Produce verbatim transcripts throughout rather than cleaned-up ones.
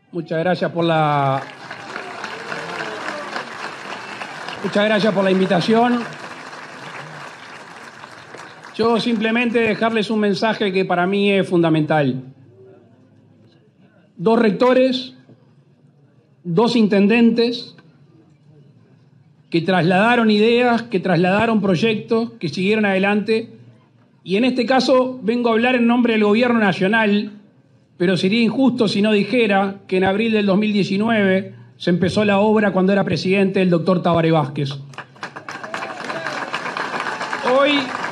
Muchas gracias por la... Muchas gracias por la invitación. Yo simplemente dejarles un mensaje que para mí es fundamental. Dos rectores, dos intendentes que trasladaron ideas, que trasladaron proyectos, que siguieron adelante. Y en este caso vengo a hablar en nombre del Gobierno Nacional, pero sería injusto si no dijera que en abril del dos mil diecinueve se empezó la obra cuando era presidente el doctor Tabaré Vázquez. Hoy,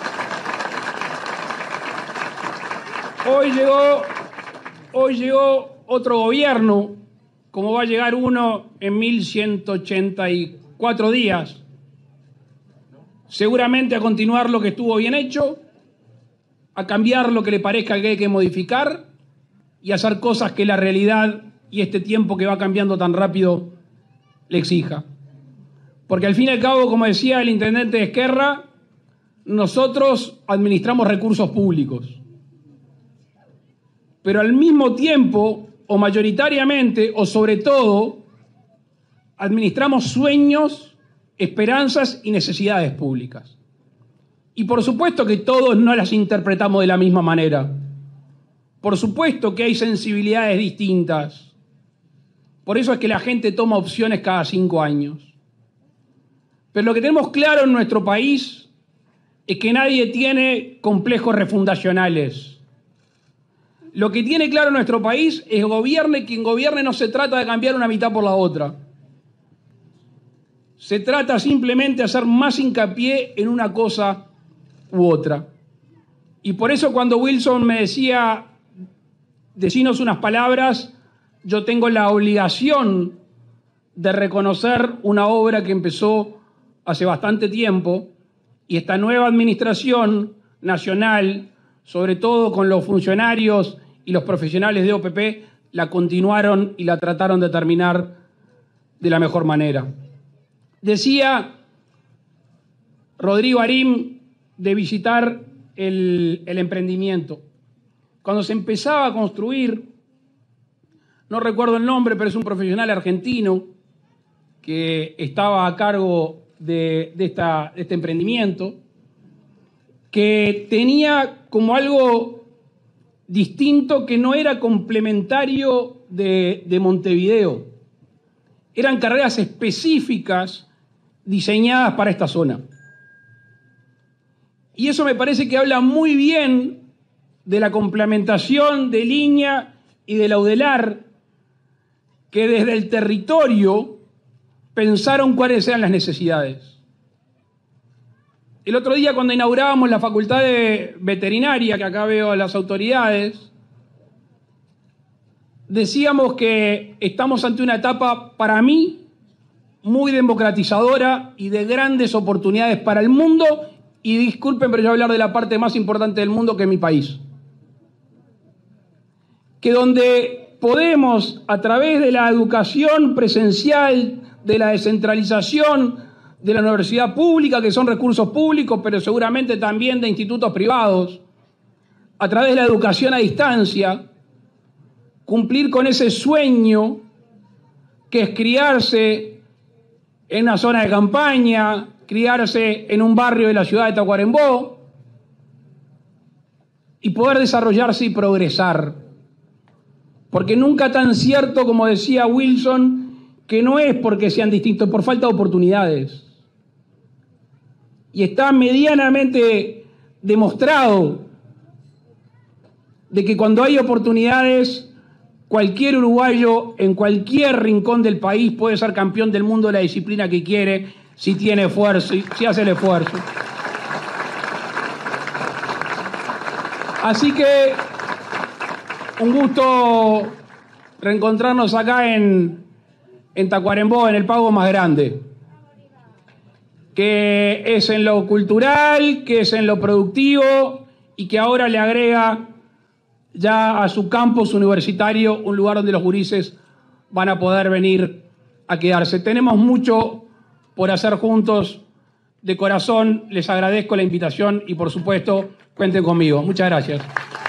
hoy, llegó, hoy llegó otro gobierno, como va a llegar uno en mil ciento ochenta y cuatro días, seguramente a continuar lo que estuvo bien hecho, a cambiar lo que le parezca que hay que modificar y a hacer cosas que la realidad y este tiempo que va cambiando tan rápido le exija. Porque al fin y al cabo, como decía el intendente Ezquerra, nosotros administramos recursos públicos. Pero al mismo tiempo, o mayoritariamente, o sobre todo, administramos sueños, esperanzas y necesidades públicas. Y por supuesto que todos no las interpretamos de la misma manera. Por supuesto que hay sensibilidades distintas. Por eso es que la gente toma opciones cada cinco años. Pero lo que tenemos claro en nuestro país es que nadie tiene complejos refundacionales. Lo que tiene claro nuestro país es gobierne quien gobierne, no se trata de cambiar una mitad por la otra. Se trata simplemente de hacer más hincapié en una cosa u otra. Y por eso cuando Wilson me decía, decinos unas palabras, yo tengo la obligación de reconocer una obra que empezó hace bastante tiempo y esta nueva administración nacional, sobre todo con los funcionarios y los profesionales de O P P, la continuaron y la trataron de terminar de la mejor manera. Decía Rodrigo Arim de visitar el, el emprendimiento. Cuando se empezaba a construir, no recuerdo el nombre, pero es un profesional argentino que estaba a cargo de, de, esta, de este emprendimiento, que tenía como algo distinto que no era complementario de, de Montevideo. Eran carreras específicas diseñadas para esta zona. Y eso me parece que habla muy bien de la complementación de Línea y de Laudelar, que desde el territorio pensaron cuáles eran las necesidades. El otro día, cuando inaugurábamos la Facultad de Veterinaria, que acá veo a las autoridades, decíamos que estamos ante una etapa, para mí, muy democratizadora y de grandes oportunidades para el mundo, y disculpen, pero yo voy a hablar de la parte más importante del mundo, que es mi país. Que donde podemos, a través de la educación presencial, de la descentralización de la universidad pública, que son recursos públicos, pero seguramente también de institutos privados, a través de la educación a distancia, cumplir con ese sueño que es criarse en una zona de campaña, criarse en un barrio de la ciudad de Tacuarembó y poder desarrollarse y progresar. Porque nunca tan cierto, como decía Wilson, que no es porque sean distintos, por falta de oportunidades. Y está medianamente demostrado de que cuando hay oportunidades, cualquier uruguayo en cualquier rincón del país puede ser campeón del mundo de la disciplina que quiere, si tiene esfuerzo, si hace el esfuerzo. Así que un gusto reencontrarnos acá en, en Tacuarembó, en el pago más grande, que es en lo cultural, que es en lo productivo y que ahora le agrega ya a su campus universitario un lugar donde los gurises van a poder venir a quedarse. Tenemos mucho por hacer juntos. De corazón les agradezco la invitación y por supuesto cuenten conmigo. Muchas gracias.